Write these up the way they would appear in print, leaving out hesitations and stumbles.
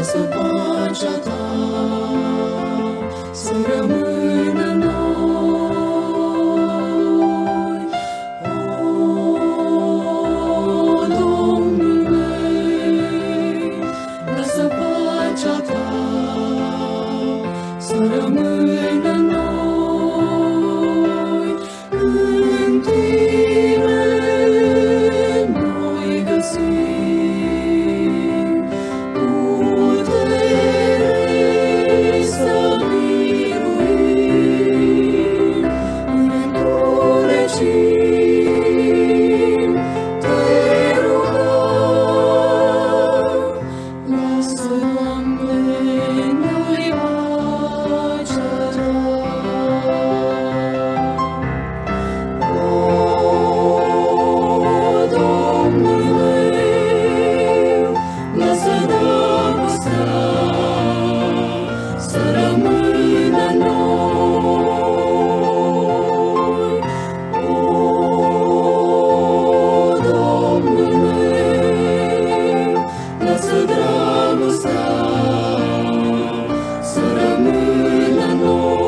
lasă pacea ta să rămână în noi. O, Domnule, lasă pacea ta să rămână în noi. În tine noi găsim putere să biruim. În întunecim te rugăm, lasă, Doamne, noi pacea ta. O, Domnule, lasă dragostea să rămână în noi. O, Domnule, lasă dragostea să rămână în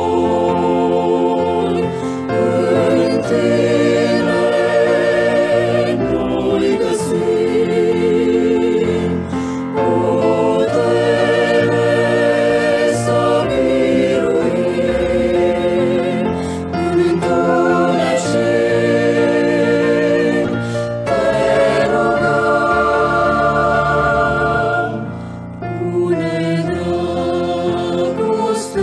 noi. În tine noi găsim putere să biruim. În întunecim te rugăm, pune dragoste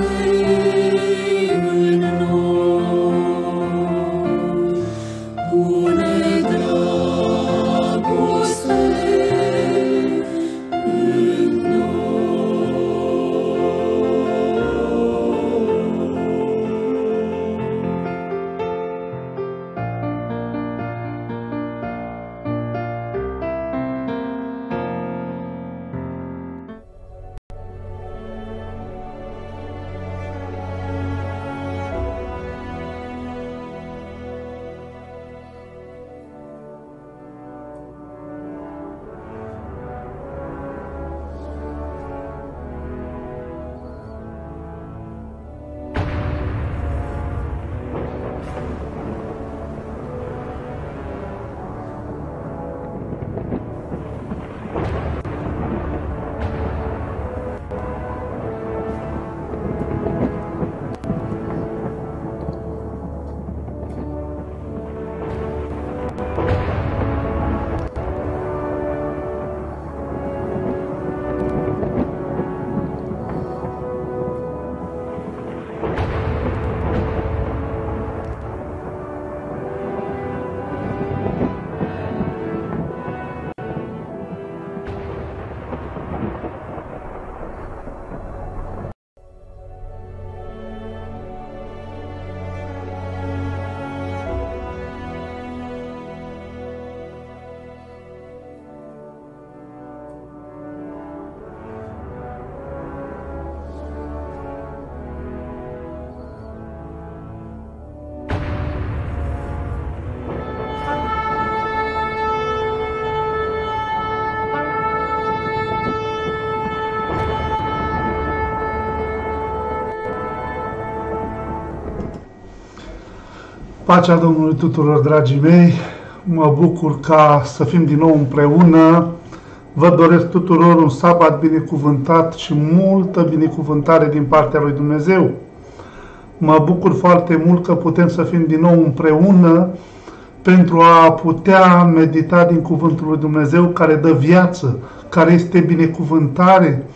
în noi, pune dragoste în Pacea Domnului tuturor, dragii mei, mă bucur ca să fim din nou împreună. Vă doresc tuturor un sabat binecuvântat și multă binecuvântare din partea lui Dumnezeu. Mă bucur foarte mult că putem să fim din nou împreună pentru a putea medita din Cuvântul lui Dumnezeu care dă viață, care este binecuvântare.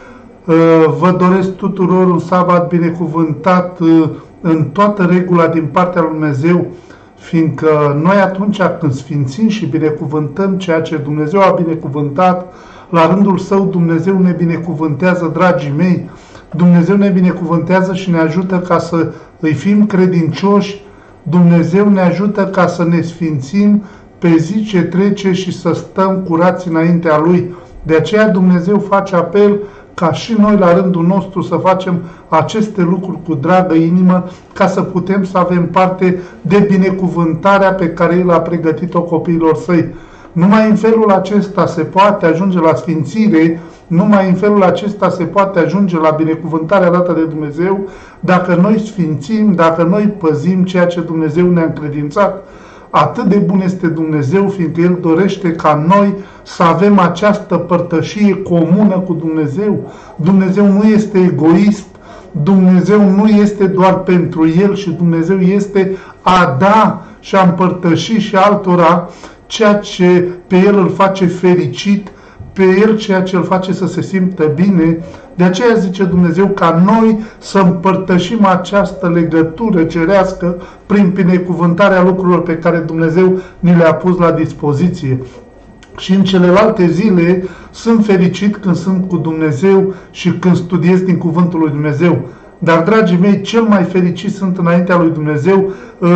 Vă doresc tuturor un sabat binecuvântat în toată regula din partea lui Dumnezeu, fiindcă noi atunci când sfințim și binecuvântăm ceea ce Dumnezeu a binecuvântat, la rândul Său Dumnezeu ne binecuvântează, dragii mei. Dumnezeu ne binecuvântează și ne ajută ca să îi fim credincioși. Dumnezeu ne ajută ca să ne sfințim pe zi ce trece și să stăm curați înaintea Lui. De aceea Dumnezeu face apel ca și noi la rândul nostru să facem aceste lucruri cu dragă inimă, ca să putem să avem parte de binecuvântarea pe care El a pregătit-o copiilor Săi. Numai în felul acesta se poate ajunge la sfințire, Numai în felul acesta se poate ajunge la binecuvântarea dată de Dumnezeu, dacă noi sfințim, dacă noi păzim ceea ce Dumnezeu ne-a încredințat. Atât de bun este Dumnezeu, fiindcă El dorește ca noi să avem această părtășie comună cu Dumnezeu. Dumnezeu nu este egoist, Dumnezeu nu este doar pentru El și Dumnezeu este a da și a împărtăși și altora ceea ce pe El îl face fericit, pe El ceea ce îl face să se simtă bine. De aceea zice Dumnezeu ca noi să împărtășim această legătură cerească prin binecuvântarea lucrurilor pe care Dumnezeu ni le-a pus la dispoziție. Și în celelalte zile sunt fericit când sunt cu Dumnezeu și când studiez din Cuvântul lui Dumnezeu. Dar, dragii mei, cel mai fericit sunt înaintea lui Dumnezeu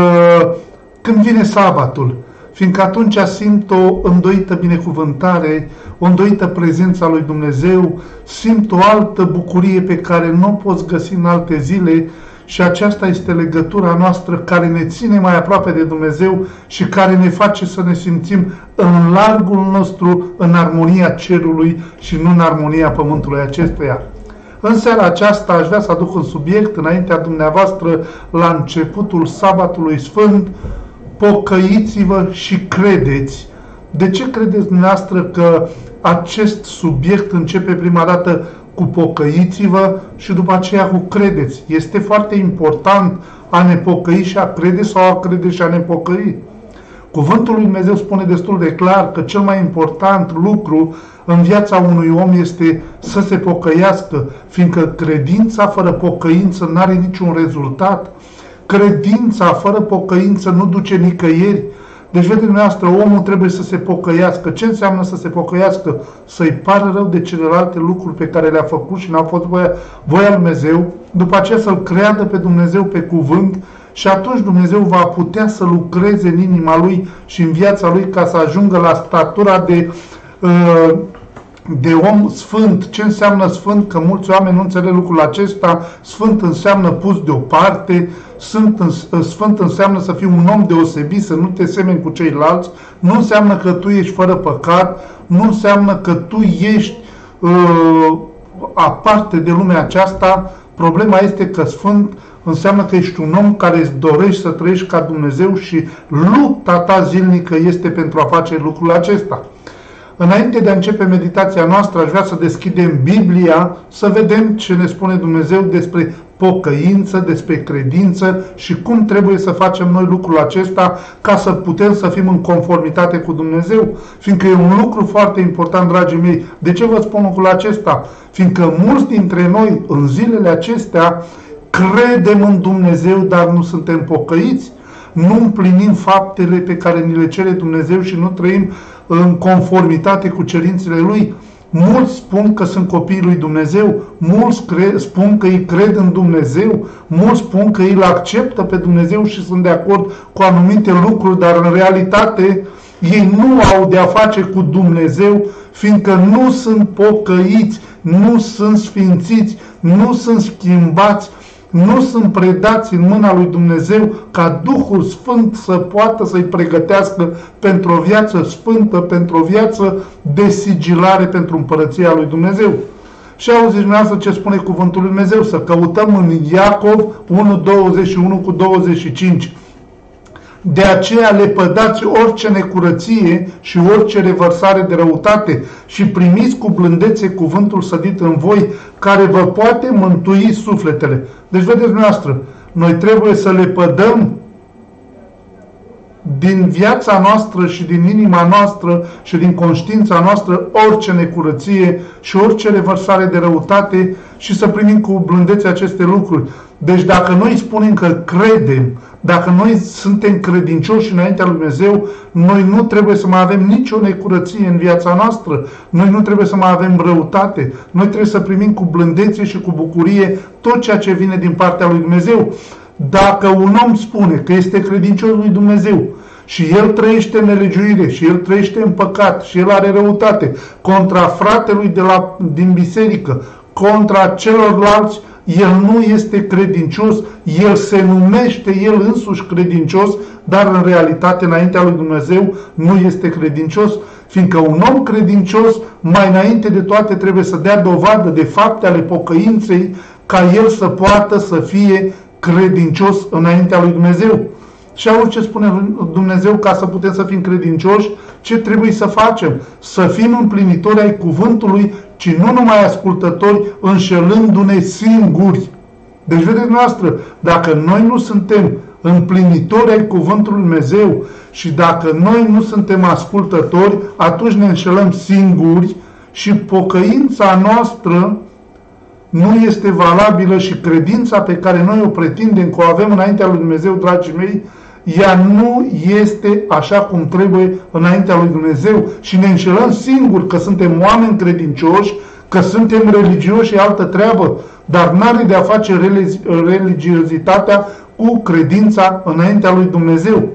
când vine sabatul, fiindcă atunci simt o îndoită binecuvântare, o îndoită prezența lui Dumnezeu, simt o altă bucurie pe care nu o poți găsi în alte zile și aceasta este legătura noastră care ne ține mai aproape de Dumnezeu și care ne face să ne simțim în largul nostru, în armonia cerului și nu în armonia pământului acestuia. În seara aceasta aș vrea să aduc un subiect înaintea dumneavoastră la începutul Sabatului Sfânt: pocăiți-vă și credeți. De ce credeți dumneavoastră că acest subiect începe prima dată cu pocăiți-vă și după aceea cu credeți? Este foarte important a ne pocăi și a crede sau a crede și a ne pocăi? Cuvântul lui Dumnezeu spune destul de clar că cel mai important lucru în viața unui om este să se pocăiască, fiindcă credința fără pocăință nu are niciun rezultat. Credința fără pocăință nu duce nicăieri. Deci, vedeți dumneavoastră, omul trebuie să se pocăiască. Ce înseamnă să se pocăiască? Să-i pară rău de celelalte lucruri pe care le-a făcut și n-au fost voia lui Dumnezeu, după aceea să-L creadă pe Dumnezeu pe cuvânt și atunci Dumnezeu va putea să lucreze în inima lui și în viața lui ca să ajungă la statura de om sfânt. Ce înseamnă sfânt? Că mulți oameni nu înțeleg lucrul acesta. Sfânt înseamnă pus deoparte, sfânt înseamnă să fii un om deosebit, să nu te semeni cu ceilalți, nu înseamnă că tu ești fără păcat, nu înseamnă că tu ești aparte de lumea aceasta. Problema este că sfânt înseamnă că ești un om care îți dorești să trăiești ca Dumnezeu și lupta ta zilnică este pentru a face lucrul acesta. Înainte de a începe meditația noastră, aș vrea să deschidem Biblia, să vedem ce ne spune Dumnezeu despre pocăință, despre credință și cum trebuie să facem noi lucrul acesta ca să putem să fim în conformitate cu Dumnezeu. Fiindcă e un lucru foarte important, dragii mei. De ce vă spun lucrul acesta? Fiindcă mulți dintre noi, în zilele acestea, credem în Dumnezeu, dar nu suntem pocăiți. Nu împlinim faptele pe care ni le cere Dumnezeu și nu trăim în conformitate cu cerințele Lui. Mulți spun că sunt copiii lui Dumnezeu, mulți spun că îi cred în Dumnezeu, mulți spun că îi acceptă pe Dumnezeu și sunt de acord cu anumite lucruri, dar în realitate ei nu au de a face cu Dumnezeu, fiindcă nu sunt pocăiți, nu sunt sfințiți, nu sunt schimbați, nu sunt predați în mâna lui Dumnezeu ca Duhul Sfânt să poată să-i pregătească pentru o viață sfântă, pentru o viață de sigilare pentru împărăția lui Dumnezeu. Și auziți dumneavoastră ce spune cuvântul lui Dumnezeu, să căutăm în Iacov 1:21-25. De aceea lepădați orice necurăție și orice revărsare de răutate și primiți cu blândețe cuvântul sădit în voi, care vă poate mântui sufletele. Deci, vedeți dumneavoastră, noi trebuie să lepădăm din viața noastră și din inima noastră și din conștiința noastră orice necurăție și orice revărsare de răutate și să primim cu blândețe aceste lucruri. Deci dacă noi spunem că credem, dacă noi suntem credincioși înaintea lui Dumnezeu, noi nu trebuie să mai avem nicio necurăție în viața noastră. Noi nu trebuie să mai avem răutate. Noi trebuie să primim cu blândețe și cu bucurie tot ceea ce vine din partea lui Dumnezeu. Dacă un om spune că este credincios lui Dumnezeu și el trăiește în nelegiuire și el trăiește în păcat și el are răutate contra fratelui din biserică, contra celorlalți, el nu este credincios, el se numește el însuși credincios, dar în realitate înaintea lui Dumnezeu nu este credincios, fiindcă un om credincios mai înainte de toate trebuie să dea dovadă de fapte ale pocăinței ca el să poată să fie credincios înaintea lui Dumnezeu. Și auzi ce spune Dumnezeu ca să putem să fim credincioși, ce trebuie să facem? Să fim împlinitori ai cuvântului, ci nu numai ascultători, înșelându-ne singuri. Deci, vedeți noastră, dacă noi nu suntem împlinitori ai cuvântului Dumnezeu și dacă noi nu suntem ascultători, atunci ne înșelăm singuri și pocăința noastră nu este valabilă și credința pe care noi o pretindem că o avem înaintea lui Dumnezeu, dragii mei, ea nu este așa cum trebuie înaintea lui Dumnezeu și ne înșelăm singuri că suntem oameni credincioși, că suntem religioși e altă treabă, dar n-are de a face religiozitatea cu credința înaintea lui Dumnezeu.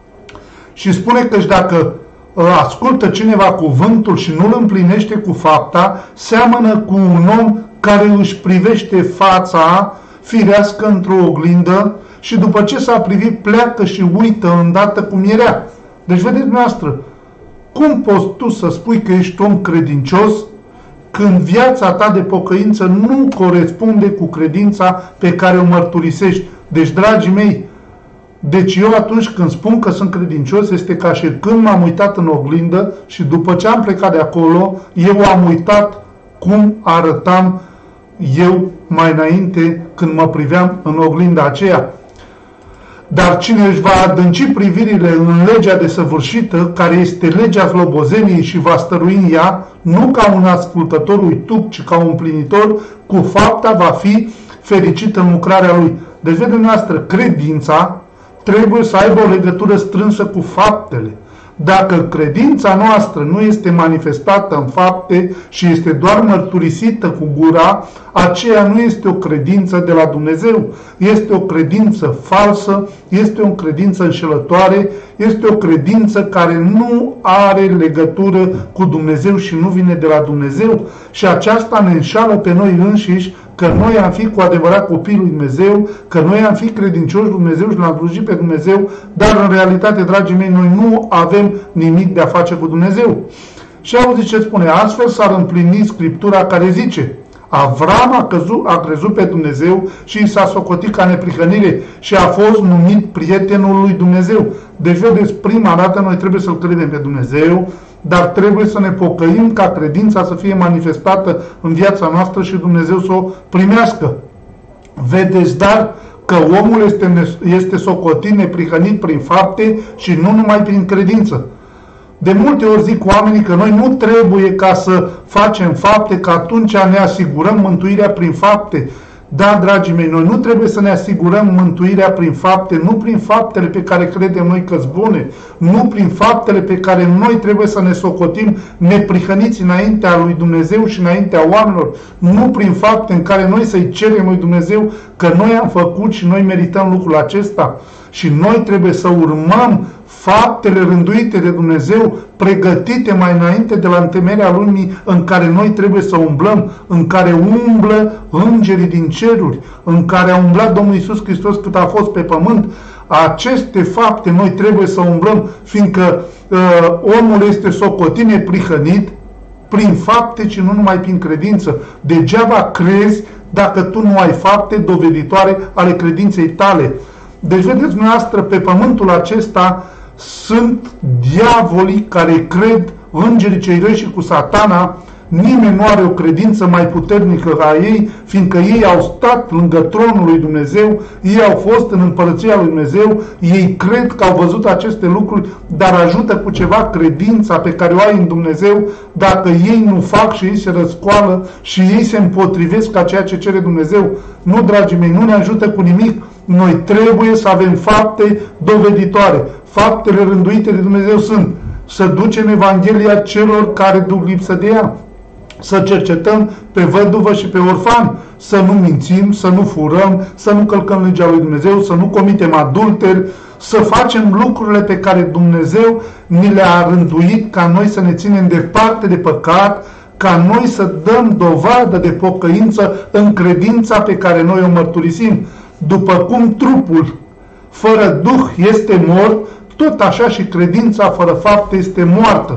Și spune că dacă ascultă cineva cuvântul și nu îl împlinește cu fapta, seamănă cu un om care își privește fața firească într-o oglindă și după ce s-a privit pleacă și uită îndată cum era. Deci vedeți noastră, cum poți tu să spui că ești om credincios când viața ta de pocăință nu corespunde cu credința pe care o mărturisești? Deci, dragii mei, deci eu atunci când spun că sunt credincios este ca și când m-am uitat în oglindă și după ce am plecat de acolo, eu am uitat cum arătam eu mai înainte când mă priveam în oglinda aceea. Dar cine își va adânci privirile în legea desăvârșită, care este legea slobozeniei și va stărui în ea, nu ca un ascultător uituc, ci ca un împlinitor, cu fapta va fi fericit în lucrarea lui. Deci, vedeți noastră, credința trebuie să aibă o legătură strânsă cu faptele. Dacă credința noastră nu este manifestată în fapte și este doar mărturisită cu gura, aceea nu este o credință de la Dumnezeu. Este o credință falsă, este o credință înșelătoare, este o credință care nu are legătură cu Dumnezeu și nu vine de la Dumnezeu. Și aceasta ne înșală pe noi înșiși că noi am fi cu adevărat copiii lui Dumnezeu, că noi am fi credincioși lui Dumnezeu și l-am slujit pe Dumnezeu, dar în realitate, dragii mei, noi nu avem nimic de a face cu Dumnezeu. Și auziți ce spune? Astfel s-ar împlini Scriptura care zice: Avram a crezut pe Dumnezeu și i s-a socotit ca neprihănire și a fost numit prietenul lui Dumnezeu. Deci, vedeți, prima dată noi trebuie să-L credem pe Dumnezeu, dar trebuie să ne pocăim ca credința să fie manifestată în viața noastră și Dumnezeu să o primească. Vedeți, dar că omul este socotit neprihănit prin fapte și nu numai prin credință. De multe ori zic oamenii că noi nu trebuie ca să facem fapte, că atunci ne asigurăm mântuirea prin fapte. Da, dragii mei, noi nu trebuie să ne asigurăm mântuirea prin fapte, nu prin faptele pe care credem noi că-s bune, nu prin faptele pe care noi trebuie să ne socotim neprihăniți înaintea lui Dumnezeu și înaintea oamenilor, nu prin fapte în care noi să-i cerem lui Dumnezeu că noi am făcut și noi merităm lucrul acesta. Și noi trebuie să urmăm faptele rânduite de Dumnezeu, pregătite mai înainte de la întemeierea lumii, în care noi trebuie să umblăm, în care umblă îngerii din ceruri, în care a umblat Domnul Iisus Hristos cât a fost pe pământ. Aceste fapte noi trebuie să umblăm, fiindcă omul este socotit neprihănit prin fapte, ci nu numai prin credință. Degeaba crezi dacă tu nu ai fapte doveditoare ale credinței tale. Deci, vedeți dumneavoastră, pe pământul acesta sunt diavolii care cred, îngerii cei răi și cu Satana. Nimeni nu are o credință mai puternică ca ei, fiindcă ei au stat lângă tronul lui Dumnezeu, ei au fost în împărăția lui Dumnezeu, ei cred că au văzut aceste lucruri, dar ajută cu ceva credința pe care o ai în Dumnezeu dacă ei nu fac și ei se răscoală și ei se împotrivesc ca ceea ce cere Dumnezeu. Nu, dragii mei, nu ne ajută cu nimic. Noi trebuie să avem fapte doveditoare. Faptele rânduite de Dumnezeu sunt să ducem Evanghelia celor care duc lipsă de ea, să cercetăm pe văduvă și pe orfan, să nu mințim, să nu furăm, să nu călcăm legea lui Dumnezeu, să nu comitem adulteri, să facem lucrurile pe care Dumnezeu ni le-a rânduit ca noi să ne ținem departe de păcat, ca noi să dăm dovadă de pocăință în credința pe care noi o mărturisim. După cum trupul fără duh este mort, tot așa și credința fără fapte este moartă.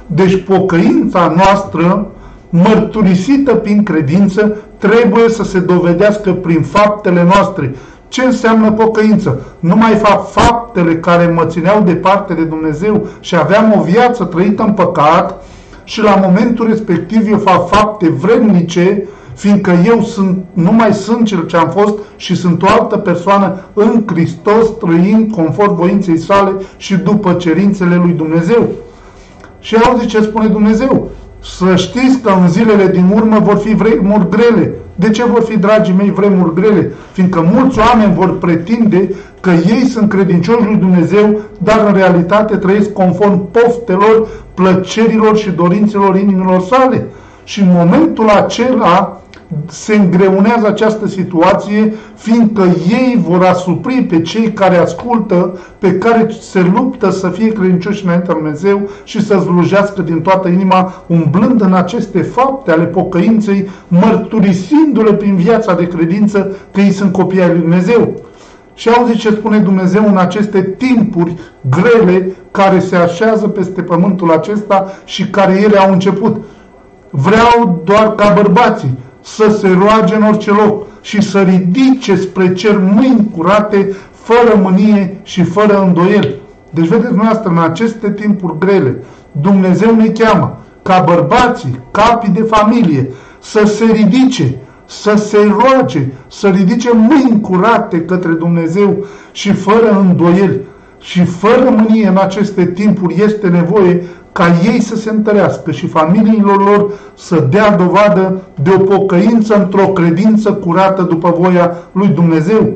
Deci pocăința noastră, mărturisită prin credință, trebuie să se dovedească prin faptele noastre. Ce înseamnă pocăință? Nu mai fac faptele care mă țineau departe de Dumnezeu și aveam o viață trăită în păcat și la momentul respectiv eu fac fapte vrednice, fiindcă eu nu mai sunt cel ce am fost și sunt o altă persoană în Hristos, trăind conform voinței sale și după cerințele lui Dumnezeu. Și auzi ce spune Dumnezeu? Să știți că în zilele din urmă vor fi vremuri grele. De ce vor fi, dragii mei, vremuri grele? Fiindcă mulți oameni vor pretinde că ei sunt credincioși lui Dumnezeu, dar în realitate trăiesc conform poftelor, plăcerilor și dorințelor inimilor sale. Și în momentul acela se îngreunează această situație, fiindcă ei vor asupri pe cei care ascultă, pe care se luptă să fie credincioși înaintea lui Dumnezeu și să slujească din toată inima, umblând în aceste fapte ale pocăinței, mărturisindu-le prin viața de credință că ei sunt copii ai lui Dumnezeu. Și auzi ce spune Dumnezeu în aceste timpuri grele care se așează peste pământul acesta și care ele au început. Vreau doar ca bărbații să se roage în orice loc și să ridice spre cer mâini curate, fără mânie și fără îndoieli. Deci vedeți dumneavoastră, în aceste timpuri grele, Dumnezeu ne cheamă ca bărbații, capii de familie, să se ridice, să se roage, să ridice mâini curate către Dumnezeu și fără îndoieli și fără mânie. În aceste timpuri este nevoie ca ei să se întărească și familiilor lor să dea dovadă de o pocăință într-o credință curată după voia lui Dumnezeu.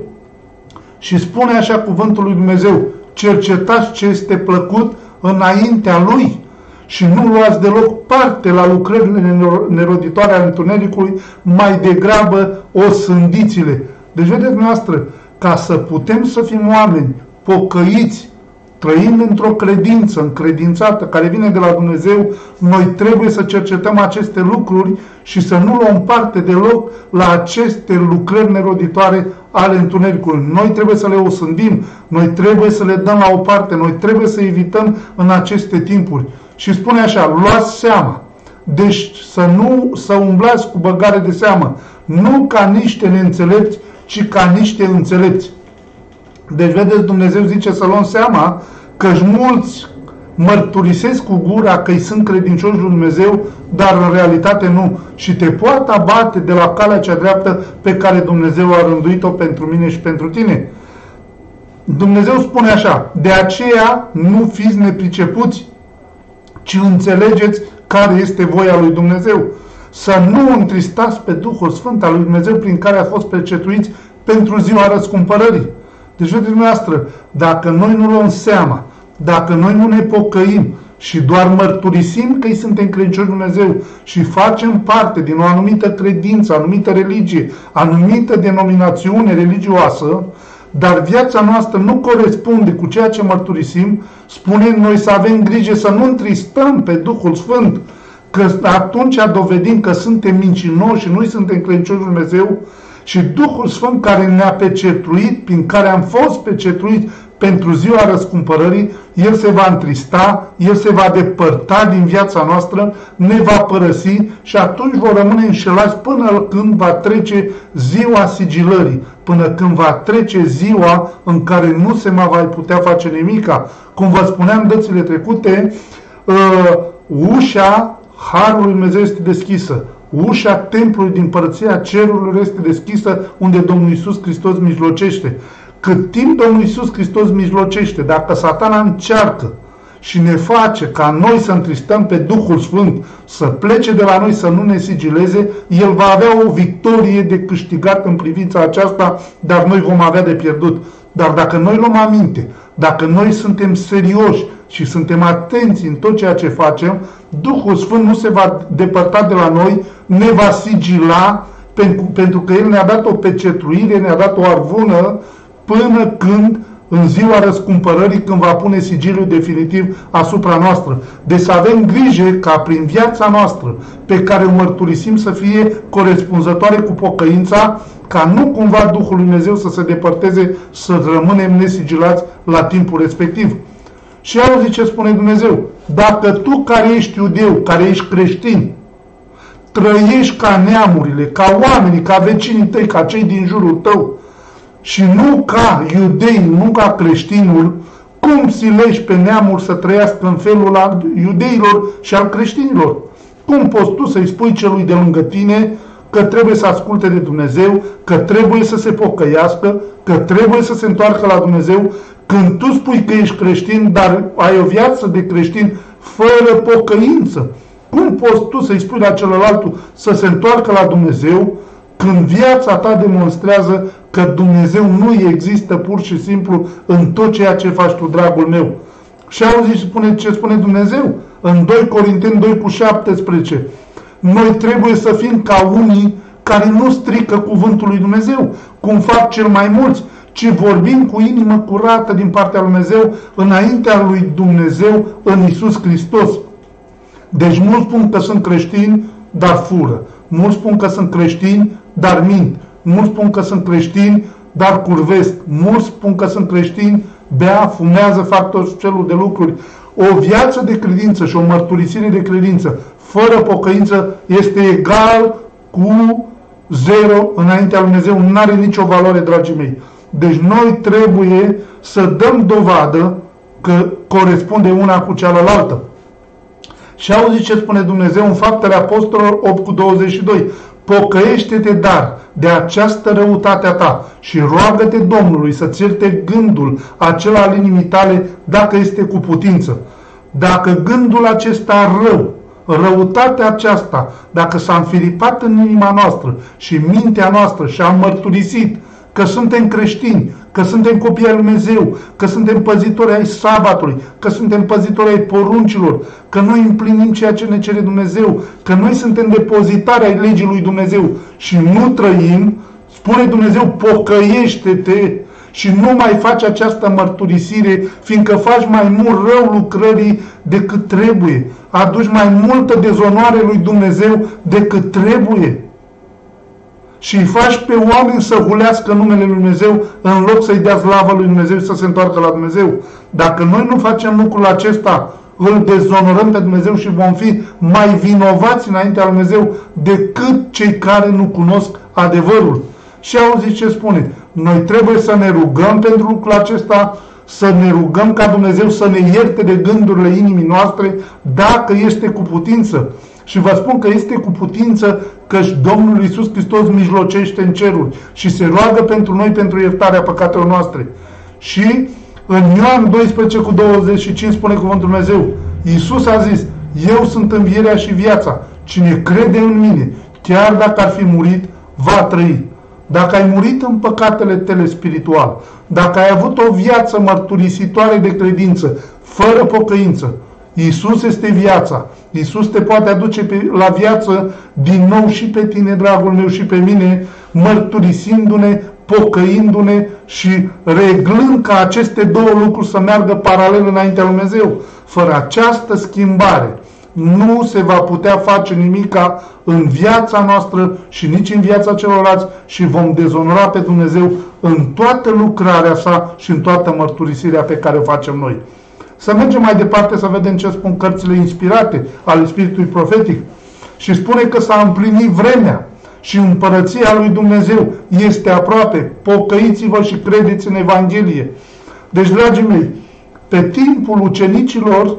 Și spune așa cuvântul lui Dumnezeu: cercetați ce este plăcut înaintea Lui și nu luați deloc parte la lucrările neroditoare ale întunericului, mai degrabă osândiți-le. Deci vedeți dumneavoastră, ca să putem să fim oameni pocăiți, trăind într-o credință încredințată care vine de la Dumnezeu, noi trebuie să cercetăm aceste lucruri și să nu luăm parte deloc la aceste lucrări neroditoare ale întunericului. Noi trebuie să le osândim, noi trebuie să le dăm la o parte, noi trebuie să evităm în aceste timpuri. Și spune așa: luați seama. Deci să umblați cu băgare de seamă, nu ca niște neînțelepți, ci ca niște înțelepți. Deci, vedeți, Dumnezeu zice să luăm seama că-și mulți mărturisesc cu gura că îi sunt credincioși lui Dumnezeu, dar în realitate nu. Și te poate abate de la calea cea dreaptă pe care Dumnezeu a rânduit-o pentru mine și pentru tine. Dumnezeu spune așa: de aceea nu fiți nepricepuți, ci înțelegeți care este voia lui Dumnezeu. Să nu întristați pe Duhul Sfânt al lui Dumnezeu prin care a fost pecetuiți pentru ziua răscumpărării. Deci, vedeți dumneavoastră, dacă noi nu luăm seama, dacă noi nu ne pocăim și doar mărturisim că îi suntem credincioși Dumnezeu și facem parte din o anumită credință, anumită religie, anumită denominațiune religioasă, dar viața noastră nu corespunde cu ceea ce mărturisim, spunem noi să avem grijă să nu întristăm pe Duhul Sfânt, că atunci dovedim că suntem mincinoși și noi suntem credincioși Dumnezeu. Și Duhul Sfânt care ne-a pecetruit, prin care am fost pecetruiți pentru ziua răscumpărării, El se va întrista, El se va depărta din viața noastră, ne va părăsi și atunci vor rămâne înșelați până când va trece ziua sigilării, până când va trece ziua în care nu se mai va putea face nimica. Cum vă spuneam dățile trecute, ușa Harului Dumnezeu este deschisă. Ușa templului din Împărăția Cerurilor este deschisă, unde Domnul Iisus Hristos mijlocește. Cât timp Domnul Iisus Hristos mijlocește, dacă Satana încearcă și ne face ca noi să întristăm pe Duhul Sfânt, să plece de la noi, să nu ne sigileze, El va avea o victorie de câștigat în privința aceasta, dar noi vom avea de pierdut. Dar dacă noi luăm aminte, dacă noi suntem serioși și suntem atenți în tot ceea ce facem, Duhul Sfânt nu se va depărta de la noi, ne va sigila, pentru că El ne-a dat o pecetruire, ne-a dat o arvună, până când, în ziua răscumpărării, când va pune sigiliul definitiv asupra noastră. Deci să avem grijă ca prin viața noastră, pe care o mărturisim, să fie corespunzătoare cu pocăința, ca nu cumva Duhul lui Dumnezeu să se depărteze, să rămânem nesigilați la timpul respectiv. Și auzi ce spune Dumnezeu. Dacă tu care ești iudeu, care ești creștin, trăiești ca neamurile, ca oamenii, ca vecinii tăi, ca cei din jurul tău, și nu ca iudei, nu ca creștinul, cum silești pe neamuri să trăiască în felul al iudeilor și al creștinilor? Cum poți tu să-i spui celui de lângă tine că trebuie să asculte de Dumnezeu, că trebuie să se pocăiască, că trebuie să se întoarcă la Dumnezeu, când tu spui că ești creștin, dar ai o viață de creștin fără pocăință? Cum poți tu să-i spui la celălalt să se întoarcă la Dumnezeu, când viața ta demonstrează că Dumnezeu nu există pur și simplu în tot ceea ce faci tu, dragul meu? Și auzi ce spune Dumnezeu în 2 Corinteni 2:17. Noi trebuie să fim ca unii care nu strică cuvântul lui Dumnezeu, cum fac cel mai mulți, ci vorbim cu inimă curată din partea lui Dumnezeu, înaintea lui Dumnezeu în Iisus Hristos. Deci mulți spun că sunt creștini, dar fură. Mulți spun că sunt creștini, dar mint. Mulți spun că sunt creștini, dar curvesc. Mulți spun că sunt creștini, bea, fumează, fac tot felul de lucruri. O viață de credință și o mărturisire de credință fără pocăință este egal cu zero înaintea lui Dumnezeu. Nu are nicio valoare, dragii mei. Deci noi trebuie să dăm dovadă că corespunde una cu cealaltă. Și auzi ce spune Dumnezeu în Faptele Apostolilor 8:22. Pocăiește-te dar de această răutate a ta și roagă-te Domnului să-ți ierte gândul acela al inimii tale, dacă este cu putință. Dacă gândul acesta rău, răutatea aceasta, dacă s-a înfiripat în inima noastră și mintea noastră și am mărturisit că suntem creștini, că suntem copii ai lui Dumnezeu, că suntem păzitori ai sabatului, că suntem păzitori ai poruncilor, că noi împlinim ceea ce ne cere Dumnezeu, că noi suntem depozitari ai legii lui Dumnezeu și nu trăim, spune Dumnezeu, pocăiește-te și nu mai faci această mărturisire, fiindcă faci mai mult rău lucrării decât trebuie. Aduci mai multă dezonoare lui Dumnezeu decât trebuie. Și îi faci pe oameni să hulească numele lui Dumnezeu în loc să-i dea slavă lui Dumnezeu și să se întoarcă la Dumnezeu. Dacă noi nu facem lucrul acesta, îl dezonorăm pe Dumnezeu și vom fi mai vinovați înaintea lui Dumnezeu decât cei care nu cunosc adevărul. Și auziți ce spune? Noi trebuie să ne rugăm pentru lucrul acesta, să ne rugăm ca Dumnezeu să ne ierte de gândurile inimii noastre, dacă este cu putință. Și vă spun că este cu putință căci Domnul Iisus Hristos mijlocește în ceruri și se roagă pentru noi pentru iertarea păcatelor noastre. Și în Ioan 12:25 spune cuvântul Dumnezeu, Iisus a zis, eu sunt învierea și viața, cine crede în mine, chiar dacă ar fi murit, va trăi. Dacă ai murit în păcatele tale spirituale, dacă ai avut o viață mărturisitoare de credință, fără pocăință, Iisus este viața. Iisus te poate aduce la viață din nou și pe tine, dragul meu, și pe mine, mărturisindu-ne, pocăindu-ne și reglând ca aceste două lucruri să meargă paralel înaintea lui Dumnezeu. Fără această schimbare nu se va putea face nimica în viața noastră și nici în viața celorlalți și vom dezonora pe Dumnezeu în toată lucrarea sa și în toată mărturisirea pe care o facem noi. Să mergem mai departe să vedem ce spun cărțile inspirate ale Spiritului Profetic. Și spune că s-a împlinit vremea și împărăția lui Dumnezeu este aproape. Pocăiți-vă și credeți în Evanghelie. Deci, dragii mei, pe timpul ucenicilor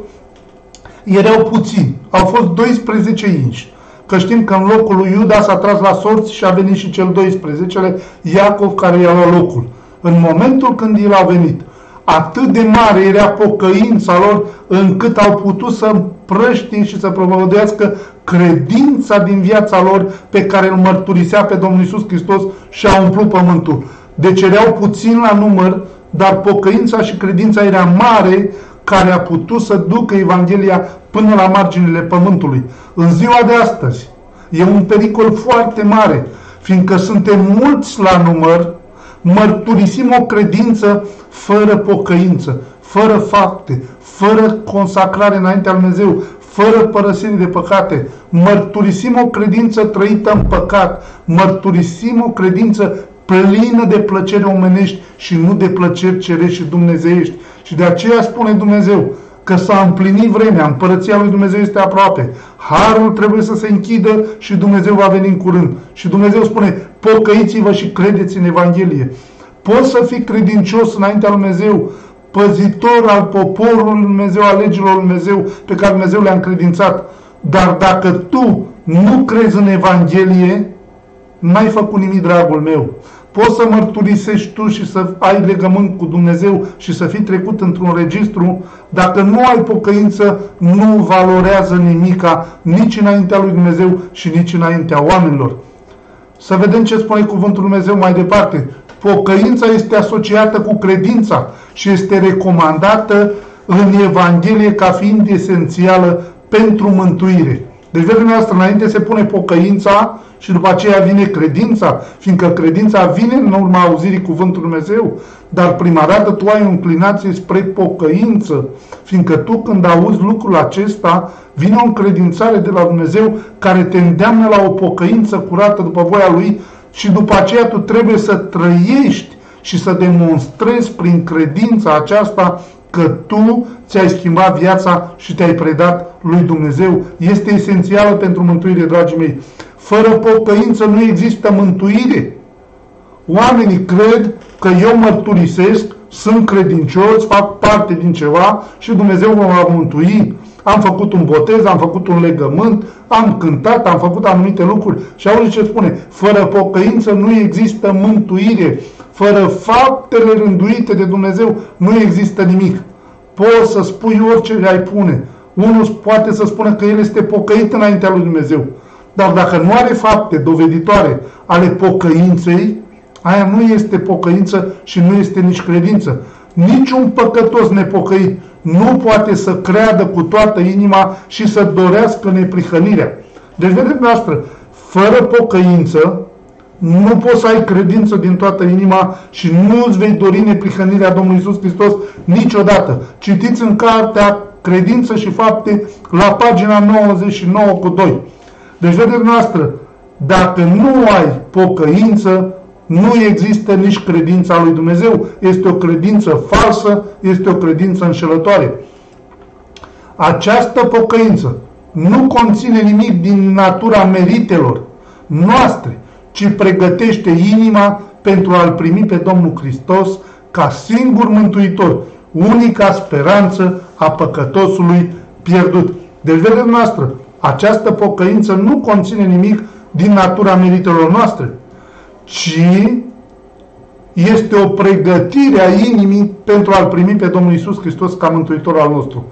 erau puțini. Au fost 12 inși. Că știm că în locul lui Iuda s-a tras la sorți și a venit și cel 12-lea, Iacov, care i-a luat locul. În momentul când el a venit, atât de mare era pocăința lor, încât au putut să împrăștie și să propovăduiască credința din viața lor pe care îl mărturisea pe Domnul Iisus Hristos și a umplut pământul. Deci erau puțini la număr, dar pocăința și credința era mare, care a putut să ducă Evanghelia până la marginile pământului. În ziua de astăzi e un pericol foarte mare, fiindcă suntem mulți la număr, mărturisim o credință fără pocăință, fără fapte, fără consacrare înaintea lui Dumnezeu, fără părăsire de păcate. Mărturisim o credință trăită în păcat, mărturisim o credință plină de plăceri omenești și nu de plăceri cerești și dumnezeiești. Și de aceea spune Dumnezeu că s-a împlinit vremea, împărăția lui Dumnezeu este aproape. Harul trebuie să se închidă și Dumnezeu va veni în curând. Și Dumnezeu spune, pocăiți-vă și credeți în Evanghelie. Poți să fii credincios înaintea lui Dumnezeu, păzitor al poporului lui Dumnezeu, al legilor lui Dumnezeu pe care Dumnezeu le-a încredințat. Dar dacă tu nu crezi în Evanghelie, n-ai făcut nimic, dragul meu. Poți să mărturisești tu și să ai legământ cu Dumnezeu și să fii trecut într-un registru, dacă nu ai pocăință, nu valorează nimica nici înaintea lui Dumnezeu și nici înaintea oamenilor. Să vedem ce spune cuvântul lui Dumnezeu mai departe. Pocăința este asociată cu credința și este recomandată în Evanghelie ca fiind esențială pentru mântuire. Deci, vedeți noastră, înainte se pune pocăința și după aceea vine credința, fiindcă credința vine în urma auzirii cuvântului Dumnezeu, dar prima dată tu ai o înclinație spre pocăință, fiindcă tu când auzi lucrul acesta, vine o încredințare de la Dumnezeu care te îndeamnă la o pocăință curată după voia Lui și după aceea tu trebuie să trăiești și să demonstrezi prin credința aceasta că tu ți-ai schimbat viața și te-ai predat lui Dumnezeu. Este esențială pentru mântuire, dragii mei. Fără pocăință nu există mântuire. Oamenii cred că eu mărturisesc, sunt credincios, fac parte din ceva și Dumnezeu mă va mântui. Am făcut un botez, am făcut un legământ, am cântat, am făcut anumite lucruri. Și auzi ce spune? Fără pocăință nu există mântuire. Fără faptele rânduite de Dumnezeu nu există nimic. Poți să spui orice le-ai pune. Unul poate să spună că el este pocăit înaintea lui Dumnezeu. Dar dacă nu are fapte doveditoare ale pocăinței, aia nu este pocăință și nu este nici credință. Niciun păcătos nepocăit nu poate să creadă cu toată inima și să dorească neprihănirea. Deci, vedeți noastră, fără pocăință, nu poți să ai credință din toată inima și nu îți vei dori neprihănirea Domnului Iisus Hristos niciodată. Citiți în cartea Credință și Fapte la pagina 99:2. Deci, vedeți noastră, dacă nu ai pocăință, nu există nici credința lui Dumnezeu. Este o credință falsă, este o credință înșelătoare. Această pocăință nu conține nimic din natura meritelor noastre, ci pregătește inima pentru a-L primi pe Domnul Hristos ca singur mântuitor, unica speranță a păcătosului pierdut. Deci, vedeți noastră, această pocăință nu conține nimic din natura meritelor noastre, ci este o pregătire a inimii pentru a-L primi pe Domnul Iisus Hristos ca mântuitor al nostru.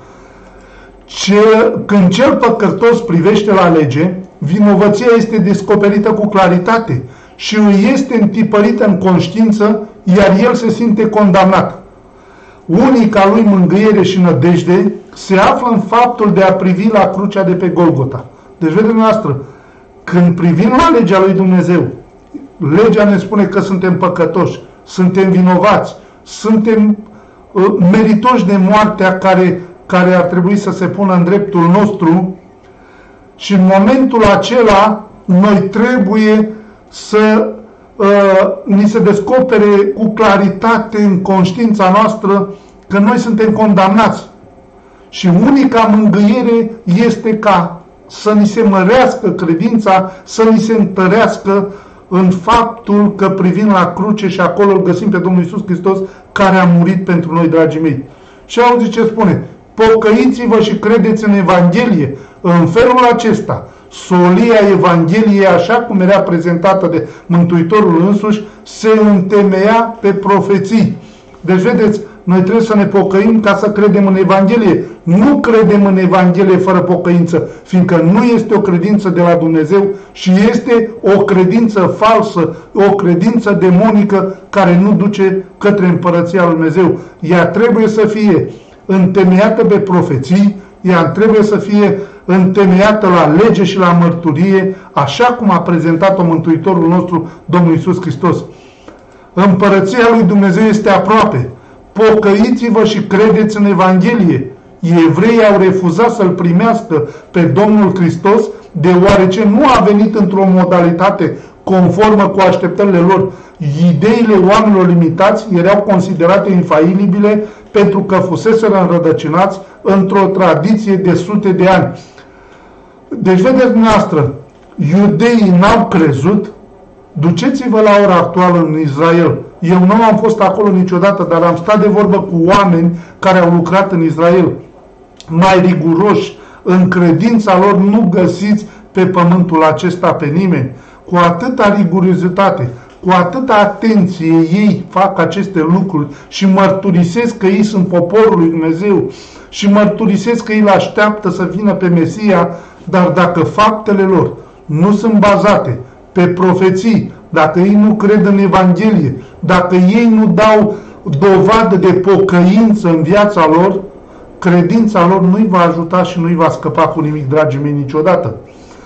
Când cel păcătos privește la lege, vinovăția este descoperită cu claritate și îi este întipărită în conștiință, iar el se simte condamnat. Unica lui mângâiere și nădejde se află în faptul de a privi la crucea de pe Golgota. Deci, vedeți noastră, când privim la legea lui Dumnezeu, legea ne spune că suntem păcătoși, suntem vinovați, suntem meritoși de moartea care ar trebui să se pună în dreptul nostru și în momentul acela noi trebuie să ni se descopere cu claritate în conștiința noastră că noi suntem condamnați. Și unica mângâiere este ca să ni se mărească credința, să ni se întărească în faptul că privim la cruce și acolo îl găsim pe Domnul Iisus Hristos care a murit pentru noi, dragii mei. Și auzi ce spune? Pocăiți-vă și credeți în Evanghelie. În felul acesta, solia Evangheliei, așa cum era prezentată de Mântuitorul însuși, se întemeia pe profeții. Deci, vedeți, noi trebuie să ne pocăim ca să credem în Evanghelie. Nu credem în Evanghelie fără pocăință, fiindcă nu este o credință de la Dumnezeu și este o credință falsă, o credință demonică care nu duce către împărăția lui Dumnezeu. Ea trebuie să fie întemeiată pe profeții, ea trebuie să fie întemeiată la lege și la mărturie, așa cum a prezentat-o Mântuitorul nostru, Domnul Iisus Hristos. Împărăția lui Dumnezeu este aproape. Pocăiți-vă și credeți în Evanghelie. Evreii au refuzat să-L primească pe Domnul Hristos, deoarece nu a venit într-o modalitate conformă cu așteptările lor. Ideile oamenilor limitați erau considerate infailibile pentru că fuseseră înrădăcinați într-o tradiție de sute de ani. Deci, vedeți dumneavoastră, iudeii n-au crezut. Duceți-vă la ora actuală în Israel. Eu nu am fost acolo niciodată, dar am stat de vorbă cu oameni care au lucrat în Israel. Mai riguroși în credința lor nu găsiți pe pământul acesta pe nimeni. Cu atâta rigurozitate, cu atâta atenție ei fac aceste lucruri și mărturisesc că ei sunt poporul lui Dumnezeu și mărturisesc că ei îl așteaptă să vină pe Mesia, dar dacă faptele lor nu sunt bazate pe profeții, dacă ei nu cred în Evanghelie, dacă ei nu dau dovadă de pocăință în viața lor, credința lor nu-i va ajuta și nu-i va scăpa cu nimic, dragii mei, niciodată.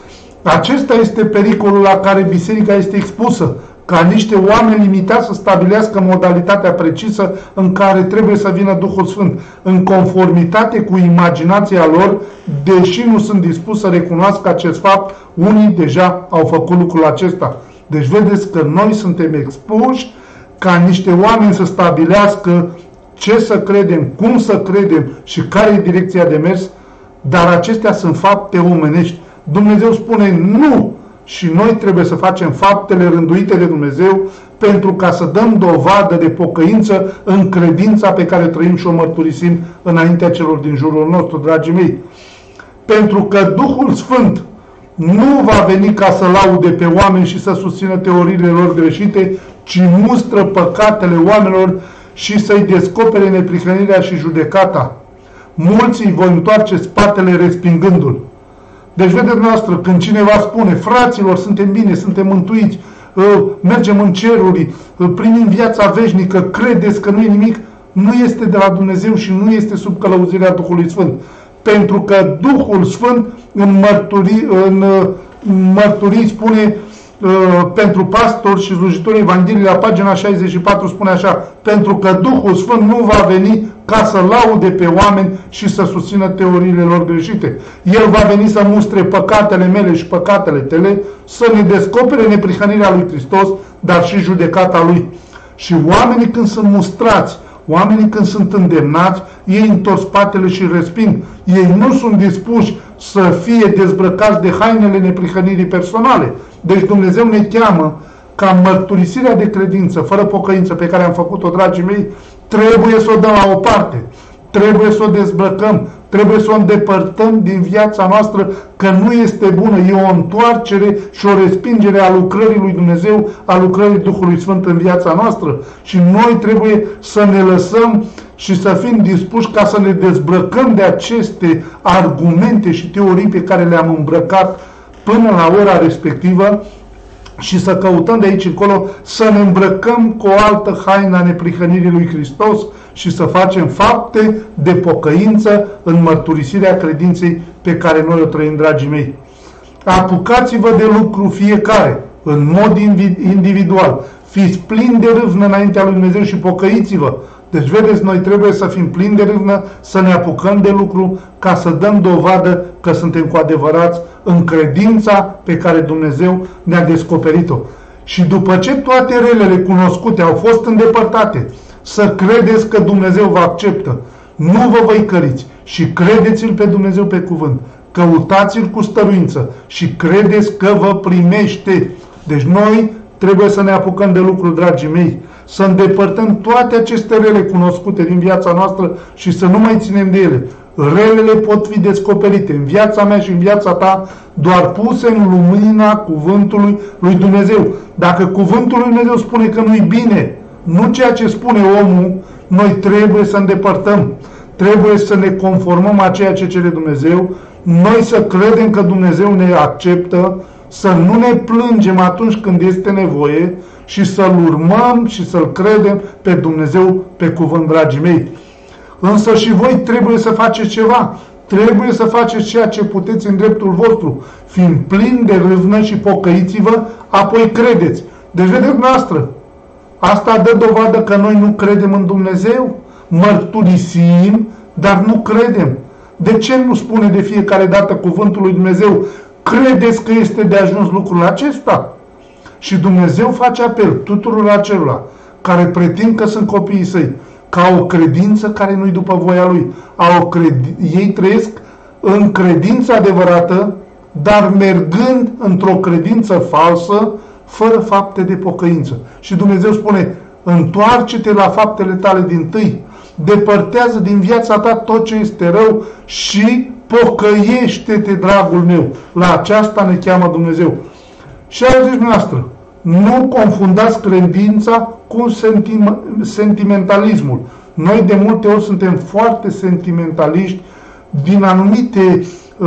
Acesta este pericolul la care biserica este expusă, ca niște oameni limitați să stabilească modalitatea precisă în care trebuie să vină Duhul Sfânt, în conformitate cu imaginația lor, deși nu sunt dispuși să recunoască acest fapt, unii deja au făcut lucrul acesta. Deci vedeți că noi suntem expuși ca niște oameni să stabilească ce să credem, cum să credem și care e direcția de mers, dar acestea sunt fapte omenești. Dumnezeu spune nu! Și noi trebuie să facem faptele rânduite de Dumnezeu pentru ca să dăm dovadă de pocăință în credința pe care trăim și o mărturisim înaintea celor din jurul nostru, dragii mei. Pentru că Duhul Sfânt nu va veni ca să laude pe oameni și să susțină teoriile lor greșite, ci mustră păcatele oamenilor și să-i descopere neprihănirea și judecata. Mulți îi vor întoarce spatele respingându-l. Deci, vedeți noastră, când cineva spune, fraților, suntem bine, suntem mântuiți, mergem în ceruri, primim viața veșnică, credeți că nu e nimic, nu este de la Dumnezeu și nu este sub călăuzirea Duhului Sfânt. Pentru că Duhul Sfânt în mărturii spune, pentru pastori și slujitorii Evangheliei, la pagina 64 spune așa, pentru că Duhul Sfânt nu va veni ca să laude pe oameni și să susțină teoriile lor greșite. El va veni să mustre păcatele mele și păcatele tale, să ne descopere neprihănirea lui Hristos, dar și judecata lui. Și oamenii când sunt mustrați, oamenii când sunt îndemnați, ei întorc spatele și resping. Ei nu sunt dispuși să fie dezbrăcați de hainele neprihănirii personale. Deci Dumnezeu ne cheamă ca mărturisirea de credință, fără pocăință pe care am făcut-o, dragii mei, trebuie să o dăm la o parte. Trebuie să o dezbrăcăm, trebuie să o îndepărtăm din viața noastră, că nu este bună. E o întoarcere și o respingere a lucrării lui Dumnezeu, a lucrării Duhului Sfânt în viața noastră. Și noi trebuie să ne lăsăm și să fim dispuși ca să ne dezbrăcăm de aceste argumente și teorii pe care le-am îmbrăcat până la ora respectivă și să căutăm de aici încolo să ne îmbrăcăm cu o altă haină a neprihănirii lui Hristos și să facem fapte de pocăință în mărturisirea credinței pe care noi o trăim, dragii mei. Apucați-vă de lucru fiecare, în mod individual. Fiți plini de râvnă înaintea lui Dumnezeu și pocăiți-vă. Deci, vedeți, noi trebuie să fim plini de râvnă, să ne apucăm de lucru, ca să dăm dovadă că suntem cu adevărat în credința pe care Dumnezeu ne-a descoperit-o. Și după ce toate relele cunoscute au fost îndepărtate, să credeți că Dumnezeu vă acceptă. Nu vă văicăriți și credeți-L pe Dumnezeu pe cuvânt. Căutați-L cu stăruință și credeți că vă primește. Deci noi trebuie să ne apucăm de lucru, dragii mei, să îndepărtăm toate aceste rele cunoscute din viața noastră și să nu mai ținem de ele. Relele pot fi descoperite în viața mea și în viața ta doar puse în lumina cuvântului lui Dumnezeu. Dacă cuvântul lui Dumnezeu spune că nu-i bine, nu ceea ce spune omul, noi trebuie să îndepărtăm. Trebuie să ne conformăm a ceea ce cere Dumnezeu, noi să credem că Dumnezeu ne acceptă, să nu ne plângem atunci când este nevoie și să-L urmăm și să-L credem pe Dumnezeu pe cuvânt, dragii mei. Însă și voi trebuie să faceți ceva. Trebuie să faceți ceea ce puteți în dreptul vostru. Fiind plini de râvnă și pocăiți-vă, apoi credeți. Deci, vedeți noastră, asta dă dovadă că noi nu credem în Dumnezeu. Mărturisim, dar nu credem. De ce nu spune de fiecare dată cuvântul lui Dumnezeu? Credeți că este de ajuns lucrul acesta? Și Dumnezeu face apel tuturor acelora care pretind că sunt copiii săi, ca o credință care nu-i după voia lui. Ei trăiesc în credință adevărată, dar mergând într-o credință falsă, fără fapte de pocăință. Și Dumnezeu spune, întoarce-te la faptele tale dintâi, depărtează din viața ta tot ce este rău și pocăiește-te, dragul meu. La aceasta ne cheamă Dumnezeu. Și auziți dumneavoastră, nu confundați credința cu sentimentalismul. Noi de multe ori suntem foarte sentimentaliști din anumite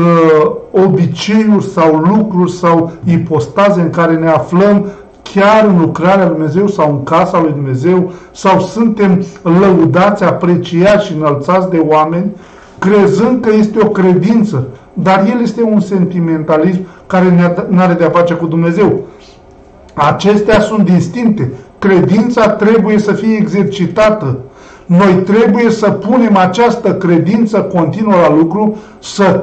obiceiuri sau lucruri sau ipostaze în care ne aflăm chiar în lucrarea lui Dumnezeu sau în casa lui Dumnezeu, sau suntem lăudați, apreciați și înălțați de oameni, crezând că este o credință, dar el este un sentimentalism care nu are de a face cu Dumnezeu. Acestea sunt distincte. Credința trebuie să fie exercitată. Noi trebuie să punem această credință continuă la lucru, să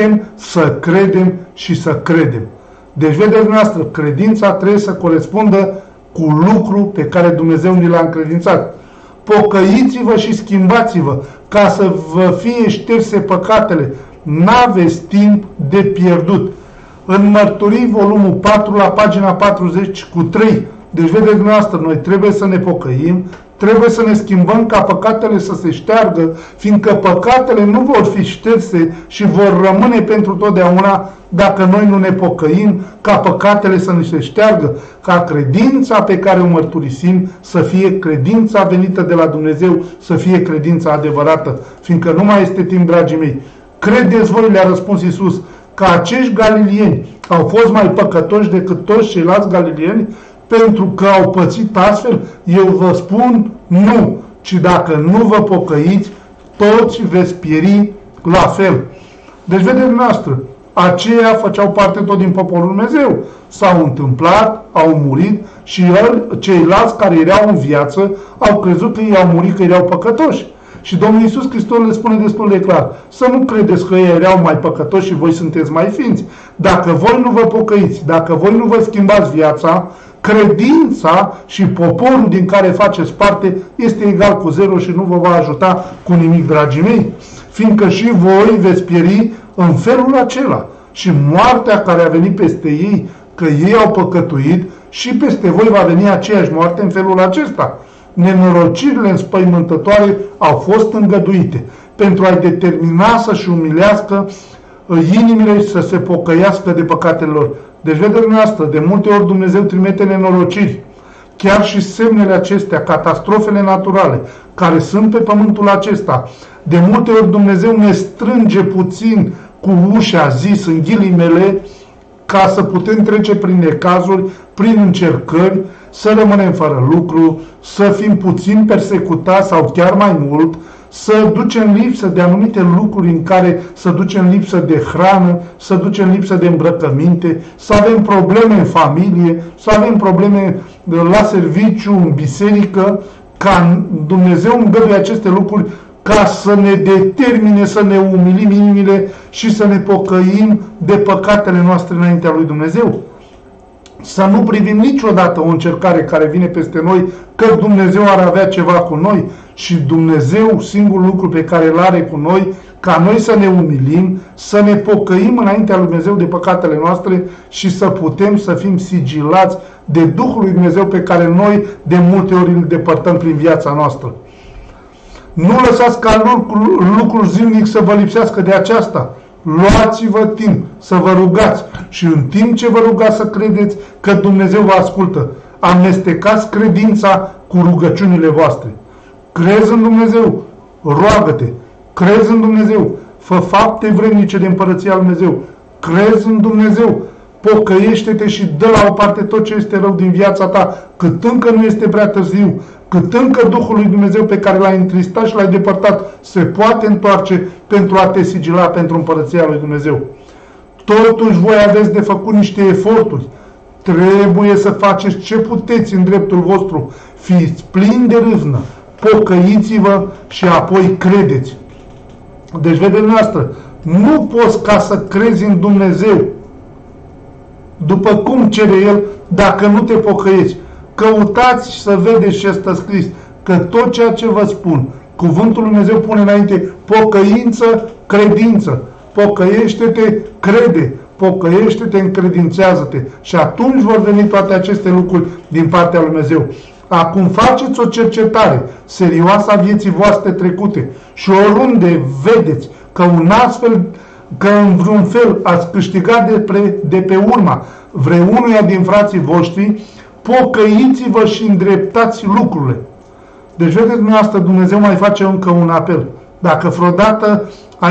credem și să credem. Deci, vedeți dumneavoastră, credința trebuie să corespundă cu lucru pe care Dumnezeu ni l-a încredințat. Pocăiți-vă și schimbați-vă ca să vă fie șterse păcatele. N-aveți timp de pierdut. În Mărturii, volumul 4, la pagina 43. Deci, vedeți dumneavoastră, noi trebuie să ne pocăim, trebuie să ne schimbăm ca păcatele să se șteargă, fiindcă păcatele nu vor fi șterse și vor rămâne pentru totdeauna dacă noi nu ne pocăim, ca păcatele să ne se șteargă, ca credința pe care o mărturisim să fie credința venită de la Dumnezeu, să fie credința adevărată, fiindcă nu mai este timp, dragii mei. Credeți voi, le-a răspuns Iisus, că acești galilieni au fost mai păcătoși decât toți ceilalți galilieni pentru că au pățit astfel? Eu vă spun nu, ci dacă nu vă pocăiți, toți veți pieri la fel. Deci, vedeți dumneavoastră, aceia făceau parte tot din poporul Dumnezeu. S-au întâmplat, au murit și ceilalți care erau în viață au crezut că ei au murit, că erau păcătoși. Și Domnul Iisus Hristos le spune destul de clar, să nu credeți că ei erau mai păcătoși și voi sunteți mai ființi. Dacă voi nu vă pocăiți, dacă voi nu vă schimbați viața, credința și poporul din care faceți parte este egal cu zero și nu vă va ajuta cu nimic, dragii mei, fiindcă și voi veți pieri în felul acela. Și moartea care a venit peste ei, că ei au păcătuit, și peste voi va veni aceeași moarte în felul acesta. Nenorocirile înspăimântătoare au fost îngăduite pentru a-i determina să-și umilească inimile și să se pocăiască de păcatele lor. Deci, vedeți dumneavoastră, de multe ori Dumnezeu trimite nenorociri, chiar și semnele acestea, catastrofele naturale, care sunt pe pământul acesta. De multe ori Dumnezeu ne strânge puțin cu ușa, zis, în ghilimele, ca să putem trece prin necazuri, prin încercări, să rămânem fără lucru, să fim puțin persecutați sau chiar mai mult, să ducem lipsă de anumite lucruri în care să ducem lipsă de hrană, să ducem lipsă de îmbrăcăminte, să avem probleme în familie, să avem probleme la serviciu, în biserică, ca Dumnezeu îngăduie aceste lucruri ca să ne determine să ne umilim inimile și să ne pocăim de păcatele noastre înaintea lui Dumnezeu. Să nu privim niciodată o încercare care vine peste noi că Dumnezeu ar avea ceva cu noi, și Dumnezeu, singurul lucru pe care îl are cu noi, ca noi să ne umilim, să ne pocăim înaintea lui Dumnezeu de păcatele noastre și să putem să fim sigilați de Duhul lui Dumnezeu pe care noi de multe ori îl depărtăm prin viața noastră. Nu lăsați ca lucrul zilnic să vă lipsească de aceasta. Luați-vă timp să vă rugați și în timp ce vă rugați să credeți că Dumnezeu vă ascultă. Amestecați credința cu rugăciunile voastre. Crezi în Dumnezeu, roagă-te. Crezi în Dumnezeu, fă fapte vrednice de împărăția lui Dumnezeu. Crezi în Dumnezeu, pocăiește-te și dă la o parte tot ce este rău din viața ta, cât încă nu este prea târziu, cât încă Duhul lui Dumnezeu pe care l-ai întristat și l-ai depărtat se poate întoarce pentru a te sigila pentru împărăția lui Dumnezeu. Totuși voi aveți de făcut niște eforturi. Trebuie să faceți ce puteți în dreptul vostru. Fiți plini de râvnă, pocăiți-vă și apoi credeți. Deci, vedeți noastră, nu poți ca să crezi în Dumnezeu după cum cere El, dacă nu te pocăiești. Căutați să vedeți ce stă scris, că tot ceea ce vă spun, cuvântul Lui Dumnezeu pune înainte pocăință, credință. Pocăiește-te, crede. Pocăiește-te, încredințează-te. Și atunci vor veni toate aceste lucruri din partea Lui Dumnezeu. Acum faceți o cercetare serioasă a vieții voastre trecute și oriunde vedeți că în vreun fel ați câștigat de pe urma vreunuia din frații voștri, pocăiți-vă și îndreptați lucrurile. Deci vedeți dumneavoastră, Dumnezeu mai face încă un apel. Dacă vreodată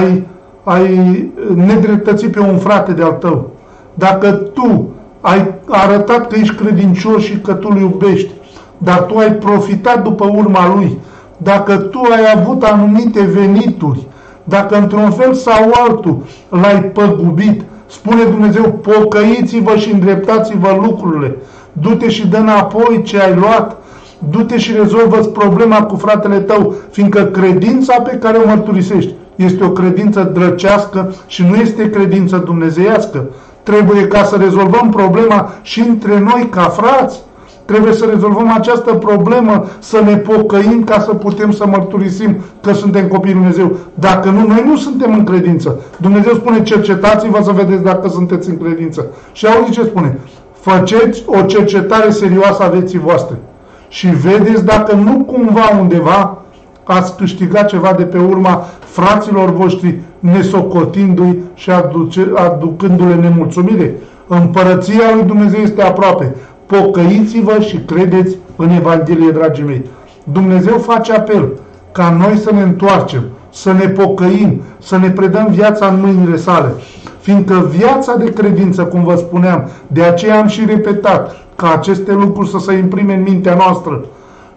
ai nedreptățit pe un frate de-al tău, dacă tu ai arătat că ești credincios și că tu îl iubești, dar tu ai profitat după urma lui, dacă tu ai avut anumite venituri, dacă într-un fel sau altul l-ai păgubit, spune Dumnezeu, pocăiți-vă și îndreptați-vă lucrurile. Du-te și dă înapoi ce ai luat, du-te și rezolvă-ți problema cu fratele tău, fiindcă credința pe care o mărturisești este o credință drăcească și nu este credință dumnezeiască. Trebuie ca să rezolvăm problema și între noi ca frați. Trebuie să rezolvăm această problemă, să ne pocăim ca să putem să mărturisim că suntem copiii Lui Dumnezeu. Dacă nu, noi nu suntem în credință. Dumnezeu spune, cercetați-vă să vedeți dacă sunteți în credință. Și auzi ce spune? Faceți o cercetare serioasă a vieții voastre și vedeți dacă nu cumva undeva ați câștigat ceva de pe urma fraților voștri, nesocotindu-i și aducându-le nemulțumire. Împărăția lui Dumnezeu este aproape. Pocăiți-vă și credeți în Evanghelie, dragii mei. Dumnezeu face apel ca noi să ne întoarcem, să ne pocăim, să ne predăm viața în mâinile sale. Fiindcă viața de credință, cum vă spuneam, de aceea am și repetat, ca aceste lucruri să se imprime în mintea noastră,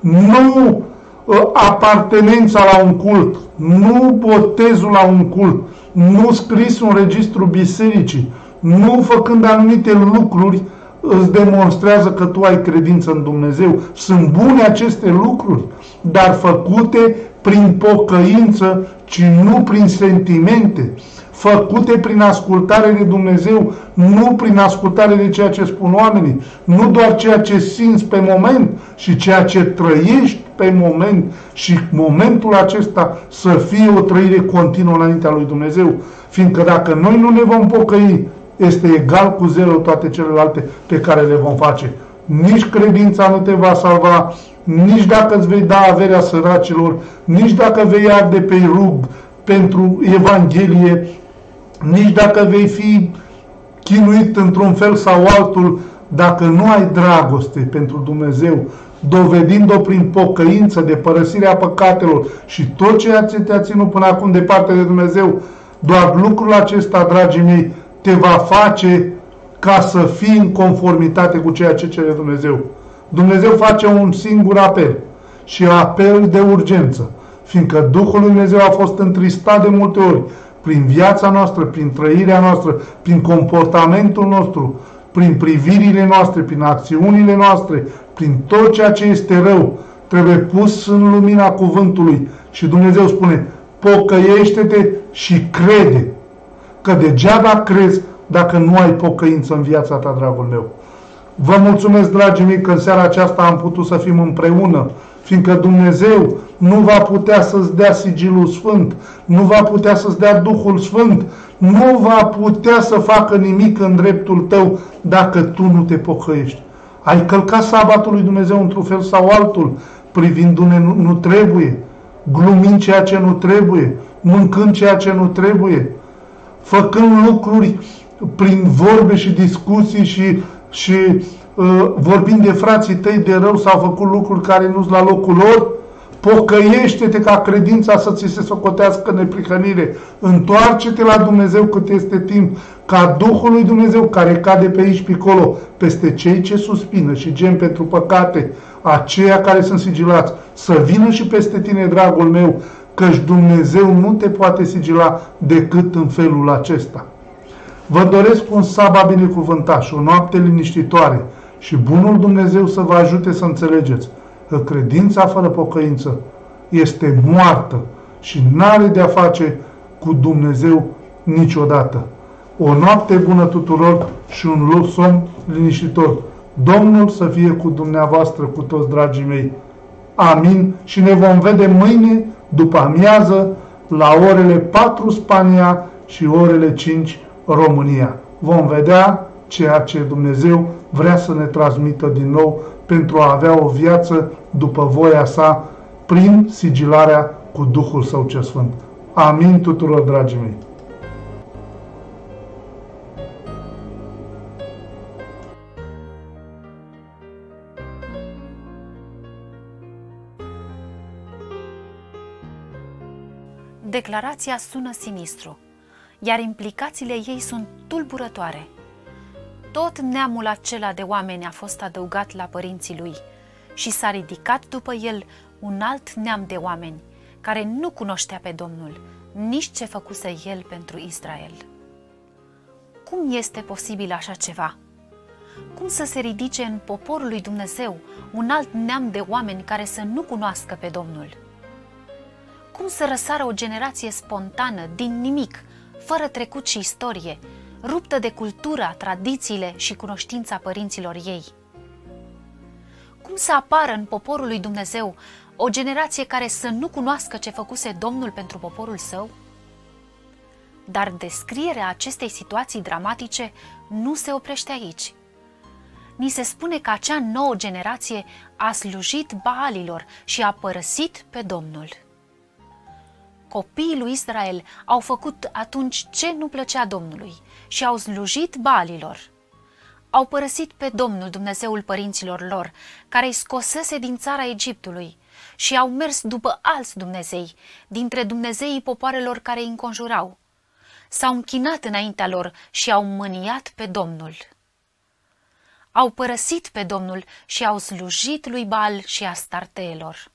nu apartenența la un cult, nu botezul la un cult, nu scris un registru bisericii, nu făcând anumite lucruri, îți demonstrează că tu ai credință în Dumnezeu. Sunt bune aceste lucruri, dar făcute prin pocăință, ci nu prin sentimente. Făcute prin ascultare de Dumnezeu, nu prin ascultare de ceea ce spun oamenii. Nu doar ceea ce simți pe moment, și ceea ce trăiești pe moment, și momentul acesta să fie o trăire continuă înaintea lui Dumnezeu. Fiindcă dacă noi nu ne vom pocăi, este egal cu zero toate celelalte pe care le vom face. Nici credința nu te va salva, nici dacă îți vei da averea săracilor, nici dacă vei arde pe rug pentru Evanghelie, nici dacă vei fi chinuit într-un fel sau altul, dacă nu ai dragoste pentru Dumnezeu, dovedind-o prin pocăință de părăsirea păcatelor și tot ceea ce te-a ținut până acum departe de Dumnezeu, doar lucrul acesta, dragii mei, te va face ca să fii în conformitate cu ceea ce cere Dumnezeu. Dumnezeu face un singur apel și apel de urgență, fiindcă Duhul lui Dumnezeu a fost întristat de multe ori prin viața noastră, prin trăirea noastră, prin comportamentul nostru, prin privirile noastre, prin acțiunile noastre, prin tot ceea ce este rău, trebuie pus în lumina cuvântului. Și Dumnezeu spune, pocăiește-te și crede. Că degeaba crezi dacă nu ai pocăință în viața ta, dragul meu. Vă mulțumesc, dragii mei, că în seara aceasta am putut să fim împreună, fiindcă Dumnezeu nu va putea să-ți dea sigilul sfânt, nu va putea să-ți dea Duhul Sfânt, nu va putea să facă nimic în dreptul tău dacă tu nu te pocăiești. Ai călcat sabatul lui Dumnezeu într-un fel sau altul, privindu-ne nu trebuie, glumind ceea ce nu trebuie, mâncând ceea ce nu trebuie, făcând lucruri prin vorbe și discuții și vorbind de frații tăi de rău sau făcut lucruri care nu-s la locul lor, pocăiește-te ca credința să ți se socotească neprihănire. Întoarce-te la Dumnezeu cât este timp, ca Duhul lui Dumnezeu care cade pe aici pe acolo, peste cei ce suspină și gem pentru păcate, aceia care sunt sigilați, să vină și peste tine, dragul meu, căci Dumnezeu nu te poate sigila decât în felul acesta. Vă doresc un sabat binecuvântat și o noapte liniștitoare și bunul Dumnezeu să vă ajute să înțelegeți că credința fără pocăință este moartă și n-are de-a face cu Dumnezeu niciodată. O noapte bună tuturor și un somn liniștitor. Domnul să fie cu dumneavoastră, cu toți dragii mei. Amin. Și ne vom vedea mâine după amiază la orele 4 Spania și orele 5 România. Vom vedea ceea ce Dumnezeu vrea să ne transmită din nou pentru a avea o viață după voia sa prin sigilarea cu Duhul Său cel Sfânt. Amin tuturor, dragii mei! Declarația sună sinistru, iar implicațiile ei sunt tulburătoare. Tot neamul acela de oameni a fost adăugat la părinții lui și s-a ridicat după el un alt neam de oameni care nu cunoștea pe Domnul, nici ce făcuse el pentru Israel. Cum este posibil așa ceva? Cum să se ridice în poporul lui Dumnezeu un alt neam de oameni care să nu cunoască pe Domnul? Cum să răsară o generație spontană, din nimic, fără trecut și istorie, ruptă de cultura, tradițiile și cunoștința părinților ei? Cum să apară în poporul lui Dumnezeu o generație care să nu cunoască ce făcuse Domnul pentru poporul său? Dar descrierea acestei situații dramatice nu se oprește aici. Ni se spune că acea nouă generație a slujit Baalilor și a părăsit pe Domnul. Copiii lui Israel au făcut atunci ce nu plăcea Domnului și au slujit Baalilor. Au părăsit pe Domnul, Dumnezeul părinților lor, care îi scosese din țara Egiptului, și au mers după alți dumnezei, dintre dumnezeii popoarelor care îi înconjurau. S-au închinat înaintea lor și au mâniat pe Domnul. Au părăsit pe Domnul și au slujit lui Baal și Astarteelor.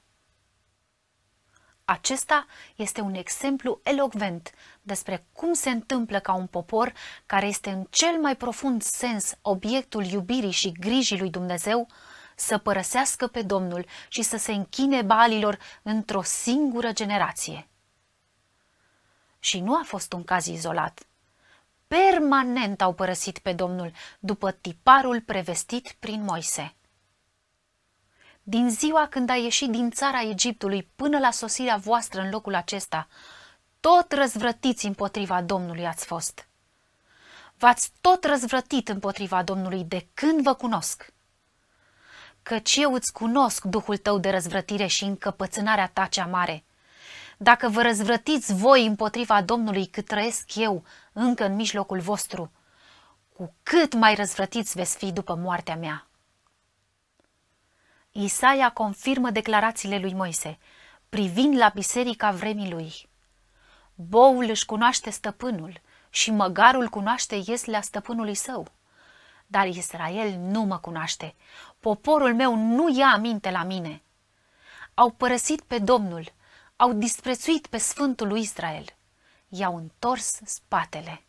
Acesta este un exemplu elocvent despre cum se întâmplă ca un popor care este în cel mai profund sens obiectul iubirii și grijii lui Dumnezeu să părăsească pe Domnul și să se închine Baalilor într-o singură generație. Și nu a fost un caz izolat. Permanent au părăsit pe Domnul după tiparul prevestit prin Moise. Din ziua când a ieșit din țara Egiptului până la sosirea voastră în locul acesta, tot răzvrătiți împotriva Domnului ați fost. V-ați tot răzvrătit împotriva Domnului de când vă cunosc. Căci eu îți cunosc duhul tău de răzvrătire și încăpățânarea ta cea mare. Dacă vă răzvrătiți voi împotriva Domnului cât trăiesc eu încă în mijlocul vostru, cu cât mai răzvrătiți veți fi după moartea mea. Isaia confirmă declarațiile lui Moise, privind la biserica vremii lui. Boul își cunoaște stăpânul și măgarul cunoaște ieslea stăpânului său. Dar Israel nu mă cunoaște, poporul meu nu ia aminte la mine. Au părăsit pe Domnul, au disprețuit pe Sfântul lui Israel, i-au întors spatele.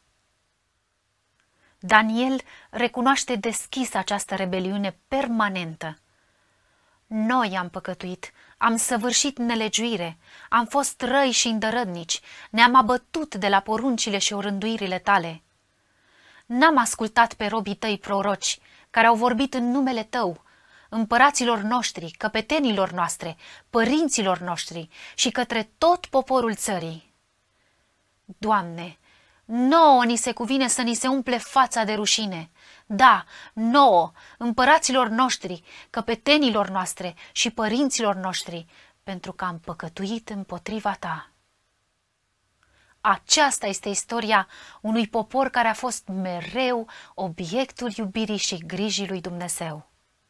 Daniel recunoaște deschis această rebeliune permanentă. Noi am păcătuit, am săvârșit nelegiuire, am fost răi și îndărădnici, ne-am abătut de la poruncile și orânduirile tale. N-am ascultat pe robii tăi proroci, care au vorbit în numele tău, împăraților noștri, căpetenilor noastre, părinților noștri și către tot poporul țării. Doamne, nouă ni se cuvine să ni se umple fața de rușine. Da, nouă, împăraților noștri, căpetenilor noastre și părinților noștri, pentru că am păcătuit împotriva ta. Aceasta este istoria unui popor care a fost mereu obiectul iubirii și grijii lui Dumnezeu.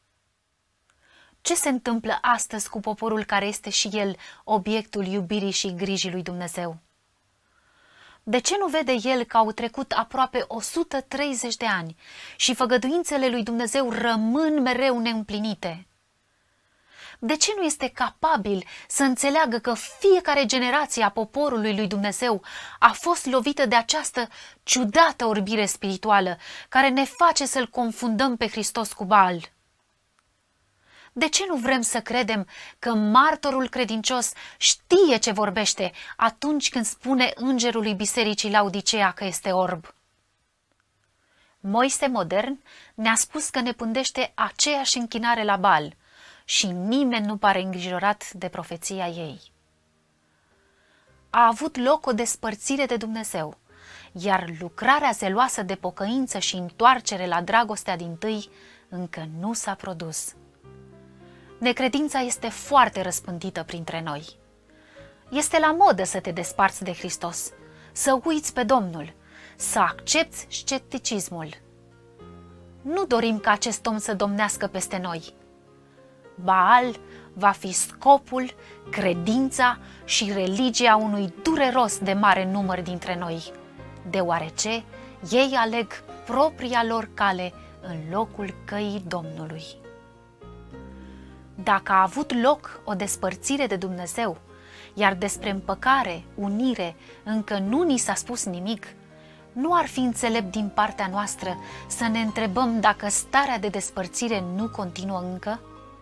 Ce se întâmplă astăzi cu poporul care este și el obiectul iubirii și grijii lui Dumnezeu? De ce nu vede el că au trecut aproape 130 de ani și făgăduințele lui Dumnezeu rămân mereu neîmplinite? De ce nu este capabil să înțeleagă că fiecare generație a poporului lui Dumnezeu a fost lovită de această ciudată orbire spirituală care ne face să-L confundăm pe Hristos cu Baal? De ce nu vrem să credem că martorul credincios știe ce vorbește atunci când spune îngerului bisericii Laodicea că este orb? Moise modern ne-a spus că ne pândește aceeași închinare la Baal și nimeni nu pare îngrijorat de profeția ei. A avut loc o despărțire de Dumnezeu, iar lucrarea zeloasă de pocăință și întoarcere la dragostea dintâi încă nu s-a produs. Necredința este foarte răspândită printre noi. Este la modă să te desparți de Hristos, să uiți pe Domnul, să accepți scepticismul. Nu dorim ca acest om să domnească peste noi. Baal va fi scopul, credința și religia unui dureros de mare număr dintre noi, deoarece ei aleg propria lor cale în locul căii Domnului. Dacă a avut loc o despărțire de Dumnezeu, iar despre împăcare, unire, încă nu ni s-a spus nimic, nu ar fi înțelept din partea noastră să ne întrebăm dacă starea de despărțire nu continuă încă?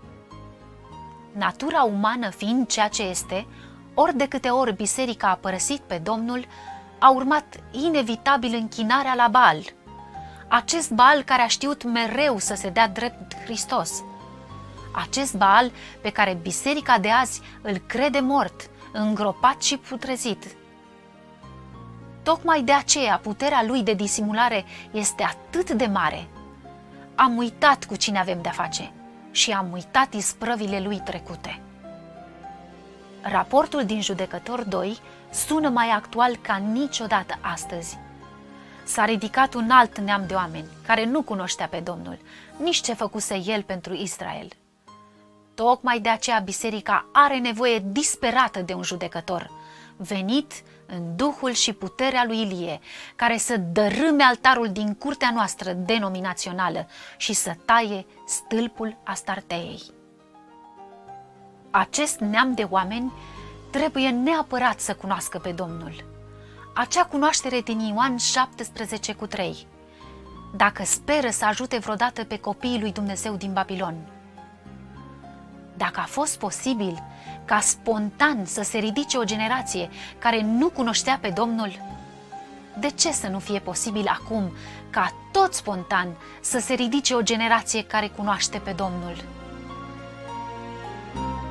Natura umană fiind ceea ce este, ori de câte ori biserica a părăsit pe Domnul, a urmat inevitabil închinarea la Baal. Acest Baal care a știut mereu să se dea drept Hristos. Acest Baal pe care biserica de azi îl crede mort, îngropat și putrezit. Tocmai de aceea puterea lui de disimulare este atât de mare. Am uitat cu cine avem de-a face și am uitat isprăvile lui trecute. Raportul din Judecători 2 sună mai actual ca niciodată astăzi. S-a ridicat un alt neam de oameni care nu cunoștea pe Domnul, nici ce făcuse el pentru Israel. Tocmai de aceea biserica are nevoie disperată de un judecător, venit în duhul și puterea lui Ilie, care să dărâme altarul din curtea noastră denominațională și să taie stâlpul Astarteei. Acest neam de oameni trebuie neapărat să cunoască pe Domnul. Acea cunoaștere din Ioan 17:3, dacă speră să ajute vreodată pe copiii lui Dumnezeu din Babilon. Dacă a fost posibil ca spontan să se ridice o generație care nu cunoștea pe Domnul, de ce să nu fie posibil acum ca tot spontan să se ridice o generație care cunoaște pe Domnul?